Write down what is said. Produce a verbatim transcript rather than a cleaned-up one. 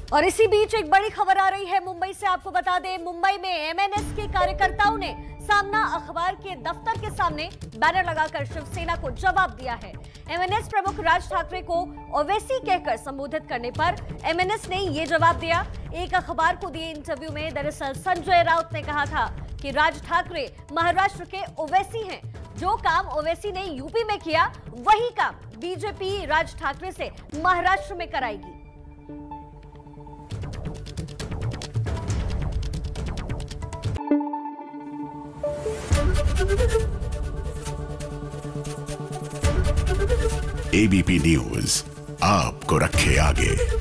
और इसी बीच एक बड़ी खबर आ रही है मुंबई से। आपको बता दें, मुंबई में एमएनएस के कार्यकर्ताओं ने सामना अखबार के दफ्तर के सामने बैनर लगाकर शिवसेना को जवाब दिया है। एमएनएस प्रमुख राज ठाकरे को ओवैसी कहकर संबोधित करने पर एमएनएस ने ये जवाब दिया। एक अखबार को दिए इंटरव्यू में दरअसल संजय राउत ने कहा था कि राज ठाकरे महाराष्ट्र के ओवैसी हैं। जो काम ओवैसी ने यूपी में किया, वही काम बीजेपी राज ठाकरे से महाराष्ट्र में कराएगी। एबीपी न्यूज आपको रखे आगे।